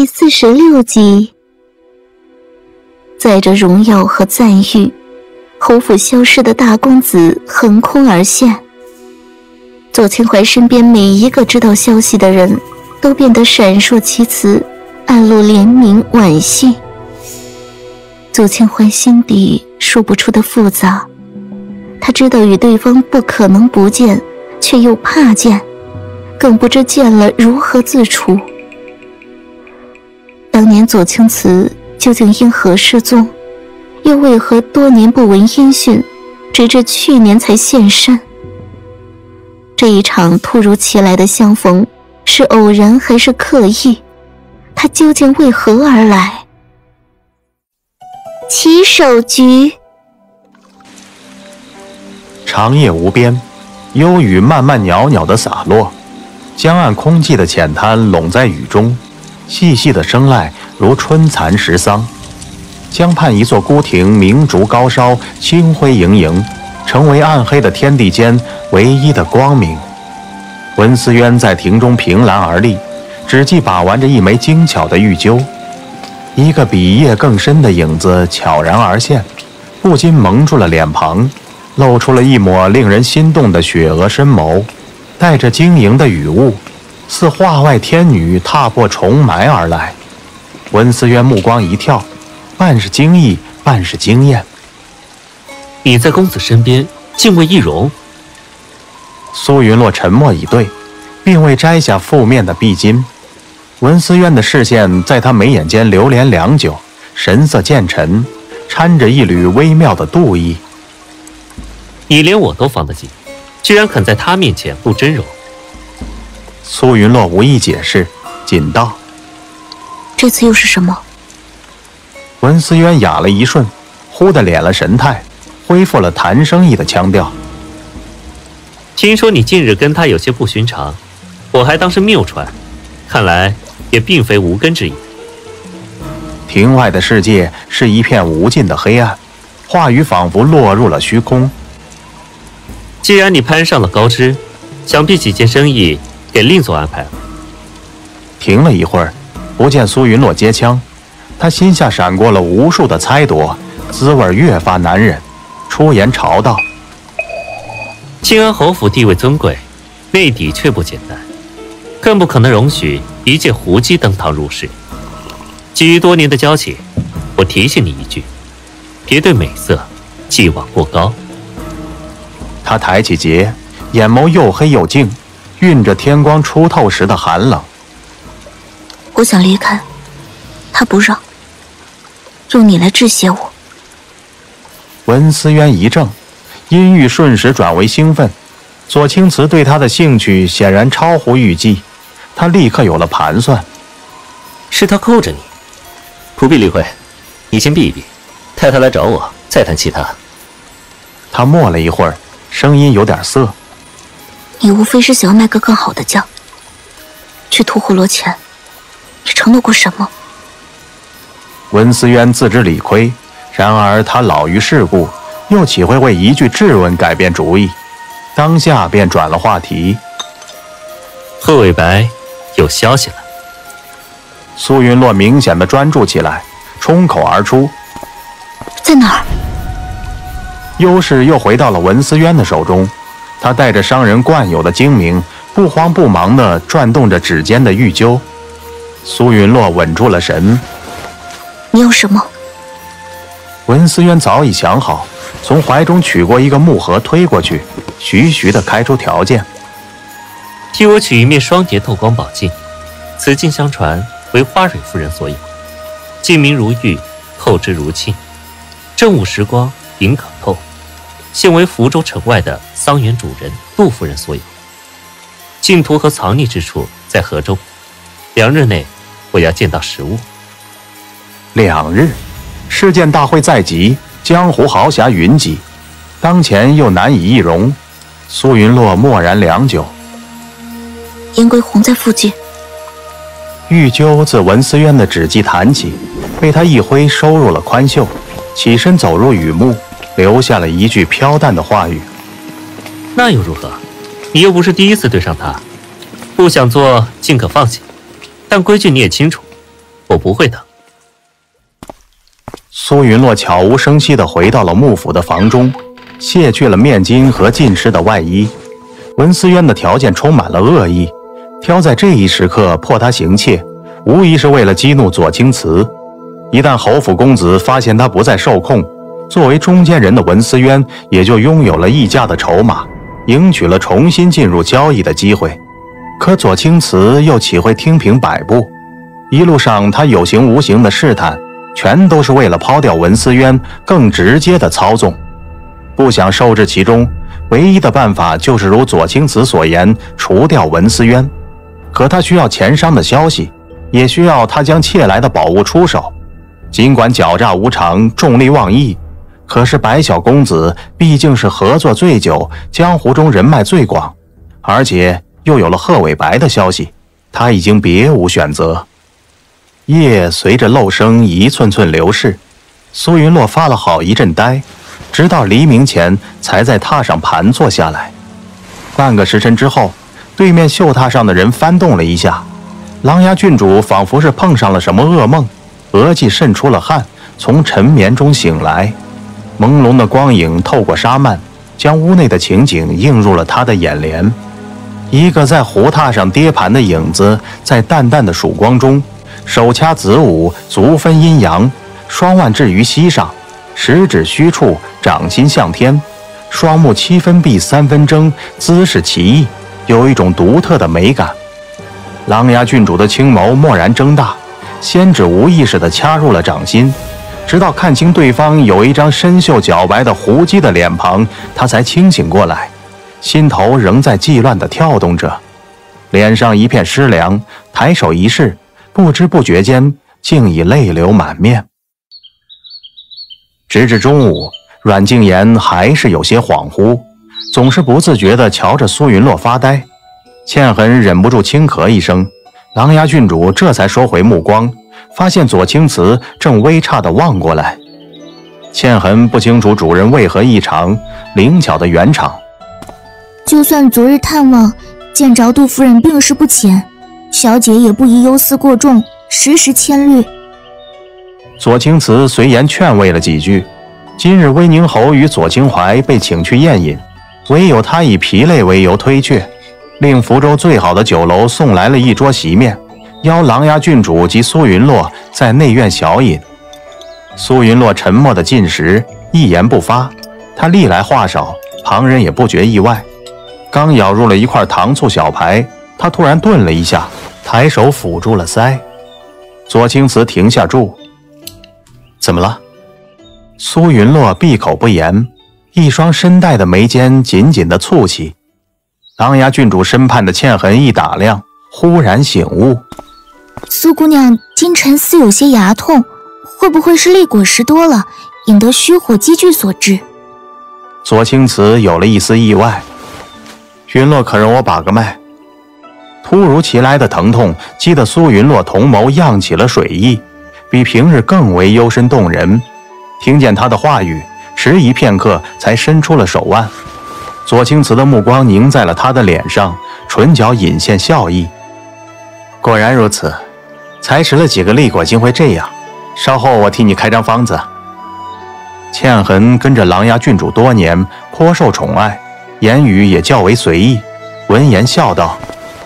第46集。载着荣耀和赞誉，侯府消失的大公子横空而现。左清淮身边每一个知道消息的人都变得闪烁其词，暗露怜悯惋惜。左清淮心底说不出的复杂，他知道与对方不可能不见，却又怕见，更不知见了如何自处。当年左青瓷究竟因何失踪，又为何多年不闻音讯，直至去年才现身？这一场突如其来的相逢，是偶然还是刻意？他究竟为何而来？起手局。 长夜无边，幽雨慢慢袅袅地洒落，江岸空寂的浅滩笼在雨中，细细的声籁如春蚕食桑。江畔一座孤亭，明烛高烧，清辉盈盈，成为暗黑的天地间唯一的光明。文思渊在亭中凭栏而立，指技把玩着一枚精巧的玉鸠。一个比夜更深的影子悄然而现，不禁蒙住了脸庞，露出了一抹令人心动的雪娥深眸，带着晶莹的雨雾，似画外天女踏破重埋而来。文思渊目光一跳，半是惊异，半是惊艳。 你在公子身边敬畏易容？ 苏云洛沉默以对，并未摘下覆面的臂巾。文思渊的视线在他眉眼间流连良久，神色渐沉，掺着一缕微妙的妒意。 你连我都防得紧，居然肯在他面前露真容。 苏云洛无意解释，仅道： 这次又是什么？ 文思渊哑了一瞬，忽地敛了神态，恢复了谈生意的腔调。 听说你近日跟他有些不寻常，我还当是谬传，看来也并非无根之意。 庭外的世界是一片无尽的黑暗，话语仿佛落入了虚空。 既然你攀上了高枝，想必几件生意给另作安排了。 停了一会儿，不见苏云洛接枪，他心下闪过了无数的猜度，滋味越发难忍，出言嘲道： 庆安侯府地位尊贵，内底却不简单，更不可能容许一介胡姬登堂入室。基于多年的交情，我提醒你一句，别对美色寄望过高。 他抬起睫，眼眸又黑又静，蕴着天光初透时的寒冷。 我想离开，他不让，用你来制胁我。 文思渊一怔，阴郁瞬时转为兴奋。左青瓷对他的兴趣显然超乎预计，他立刻有了盘算。 是他扣着你，不必理会，你先避一避，待他来找我再谈其他。 他默了一会儿，声音有点涩。 你无非是想要卖个更好的价，去屠火罗前，你承诺过什么？ 文思渊自知理亏，然而他老于世故，又岂会为一句质问改变主意？当下便转了话题。 贺伟白有消息了。 苏云洛明显的专注起来，冲口而出： 在哪儿？ 优势又回到了文思渊的手中，他带着商人惯有的精明，不慌不忙地转动着指尖的玉鸠。苏云洛稳住了神。 你要什么？ 文思渊早已想好，从怀中取过一个木盒推过去，徐徐地开出条件： 替我取一面双叠透光宝镜，此镜相传为花蕊夫人所有，镜明如玉，透之如沁，正午时光隐可透，现为福州城外的桑园主人杜夫人所有。镜图和藏匿之处在河州，2日内我要见到实物。 2日，事件大会在即，江湖豪侠云集，当前又难以易容。苏云洛默然良久。 严归鸿在附近。 玉鸠自文思渊的指迹弹起，被他一挥收入了宽袖，起身走入雨幕，留下了一句飘淡的话语： 那又如何？你又不是第一次对上他，不想做尽可放弃，但规矩你也清楚， 我不会的。 苏云洛悄无声息地回到了幕府的房中，卸去了面巾和浸湿的外衣。文思渊的条件充满了恶意，挑在这一时刻迫他行窃，无疑是为了激怒左青瓷。一旦侯府公子发现他不再受控，作为中间人的文思渊也就拥有了议价的筹码，赢取了重新进入交易的机会。可左青瓷又岂会听凭摆布？一路上他有形无形的试探，全都是为了抛掉文思渊更直接的操纵。不想受制其中，唯一的办法就是如左青瓷所言，除掉文思渊。可他需要钱商的消息，也需要他将窃来的宝物出手。尽管狡诈无常，重利妄义，可是白小公子毕竟是合作最久，江湖中人脉最广，而且又有了贺伟白的消息，他已经别无选择。夜随着漏声一寸寸流逝，苏云洛发了好一阵呆，直到黎明前才在榻上盘坐下来。半个时辰之后，对面绣榻上的人翻动了一下，琅琊郡主仿佛是碰上了什么噩梦，额际渗出了汗，从沉眠中醒来。朦胧的光影透过纱幔，将屋内的情景映入了他的眼帘。一个在胡榻上跌盘的影子，在淡淡的曙光中，手掐子午，足分阴阳，双腕置于膝上，食指虚处，掌心向天，双目7分闭3分睁，姿势奇异，有一种独特的美感。琅琊郡主的青眸蓦然睁大，仙指无意识地掐入了掌心，直到看清对方有一张深秀皎白的胡姬的脸庞，他才清醒过来，心头仍在悸乱地跳动着，脸上一片湿凉，抬手一试，不知不觉间竟已泪流满面。直至中午，阮静言还是有些恍惚，总是不自觉地瞧着苏云洛发呆。倩痕忍不住轻咳一声，琅琊郡主这才收回目光，发现左青瓷正微诧地望过来。倩痕不清楚主人为何异常，灵巧的圆场： 就算昨日探望，见着杜夫人病势不浅，小姐也不宜忧思过重，时时牵虑。 左青瓷随言劝慰了几句。今日威宁侯与左青怀被请去宴饮，唯有他以疲累为由推却，令福州最好的酒楼送来了一桌席面，邀琅琊郡主及苏云洛在内院小饮。苏云洛沉默地进食，一言不发。他历来话少，旁人也不觉意外。刚咬入了一块糖醋小排，他突然顿了一下，抬手抚住了腮。左青瓷停下住。怎么了？苏云洛闭口不言，一双深黛的眉间紧紧地蹙起。琅琊郡主身畔的倩痕一打量，忽然醒悟： 苏姑娘今晨似有些牙痛，会不会是栗果食多了，引得虚火积聚所致？ 左青瓷有了一丝意外。云洛可容我把个脉。突如其来的疼痛激得苏云洛瞳眸漾起了水意，比平日更为幽深动人。听见他的话语，迟疑片刻才伸出了手腕。左青瓷的目光凝在了他的脸上，唇角隐现笑意。果然如此，才食了几个栗果竟会这样，稍后我替你开张方子。倩痕跟着琅琊郡主多年，颇受宠爱，言语也较为随意，闻言笑道：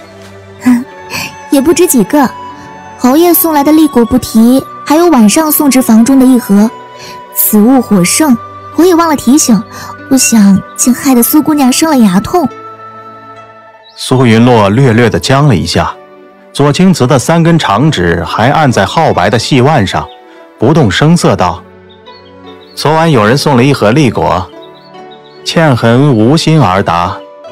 也不止几个，侯爷送来的栗果不提，还有晚上送至房中的一盒，此物火盛，我也忘了提醒，不想竟害得苏姑娘生了牙痛。 苏云洛略略地僵了一下，左青瓷的3根长指还按在皓白的细腕上，不动声色道：昨晚有人送了一盒栗果。倩痕无心而答：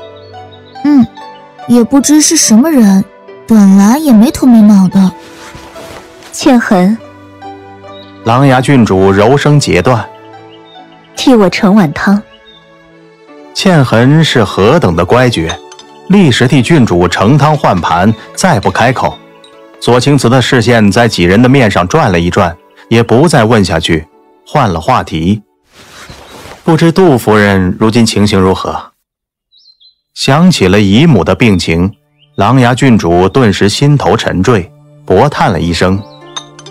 也不知是什么人，本来也没头没脑的。 倩痕， 琅琊郡主柔声截断： 替我盛碗汤。 倩痕是何等的乖觉，立时替郡主盛汤换盘，再不开口。左青瓷的视线在几人的面上转了一转，也不再问下去，换了话题：不知杜夫人如今情形如何？想起了姨母的病情，琅琊郡主顿时心头沉坠，薄叹了一声：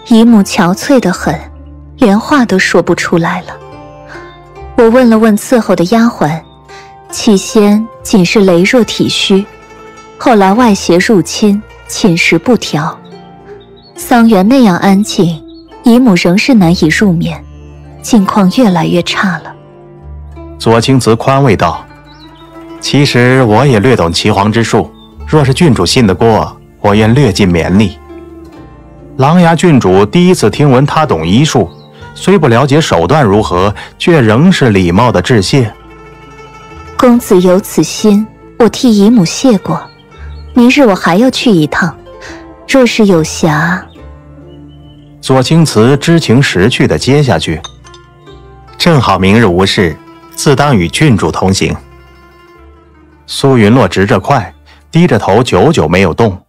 姨母憔悴得很，连话都说不出来了。我问了问伺候的丫鬟，起先仅是羸弱体虚，后来外邪入侵，寝食不调。桑园那样安静，姨母仍是难以入眠，境况越来越差了。 左青瓷宽慰道：“其实我也略懂岐黄之术，若是郡主信得过，我愿略尽绵力。”琅琊郡主第一次听闻他懂医术，虽不了解手段如何，却仍是礼貌的致谢。 公子有此心，我替姨母谢过。明日我还要去一趟，若是有暇…… 左青瓷知情识趣地接下去：“正好明日无事，自当与郡主同行。”苏云洛直着快，低着头，久久没有动。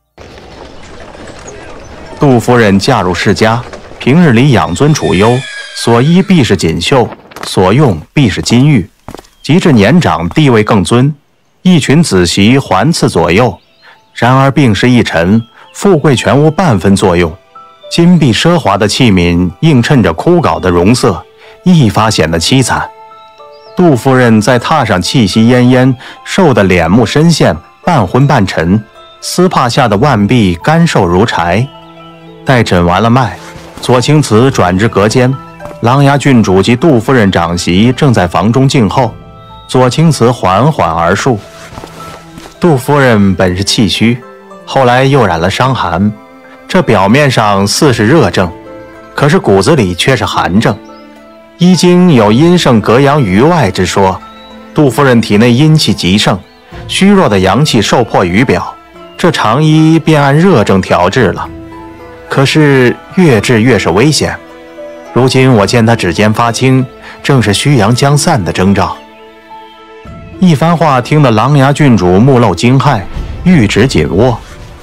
杜夫人嫁入世家，平日里养尊处优，所衣必是锦绣，所用必是金玉。及至年长，地位更尊，一群子媳环伺左右。然而病逝一尘，富贵全无半分作用。金碧奢华的器皿映衬着枯槁的容色，一发显得凄惨。杜夫人在榻上气息奄奄，瘦得脸目深陷，半昏半沉，丝帕下的腕臂干瘦如柴。待诊完了脉，左青瓷转至隔间，琅琊郡主及杜夫人长媳正在房中静候。左青瓷缓缓而述：杜夫人本是气虚，后来又染了伤寒，这表面上似是热症，可是骨子里却是寒症。医经有阴盛格阳于外之说，杜夫人体内阴气极盛，虚弱的阳气受迫于表，这常医便按热症调治了。可是越治越是危险，如今我见他指尖发青，正是虚阳将散的征兆。一番话听得琅琊郡主目露惊骇，玉指紧握。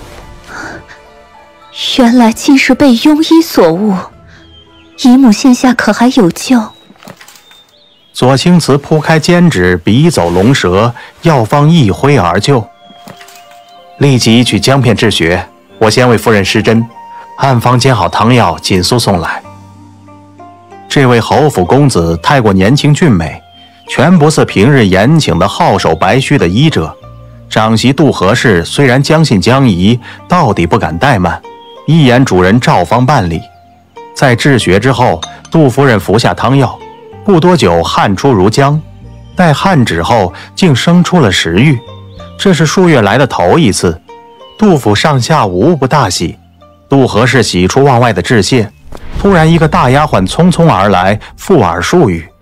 原来竟是被庸医所误，姨母现下可还有救？ 左青瓷铺开肩指，笔走龙蛇，药方一挥而就。立即取姜片治血，我先为夫人施针，暗方煎好汤药，紧速送来。这位侯府公子太过年轻俊美，全不似平日严请的好手白须的医者。长媳杜和氏虽然将信将疑，到底不敢怠慢，一言主人照方办理。在治血之后，杜夫人服下汤药，不多久汗出如浆，待汗止后，竟生出了食欲。这是数月来的头一次，杜府上下无不大喜。杜和氏喜出望外的致谢，突然一个大丫鬟匆匆而来，附耳数语。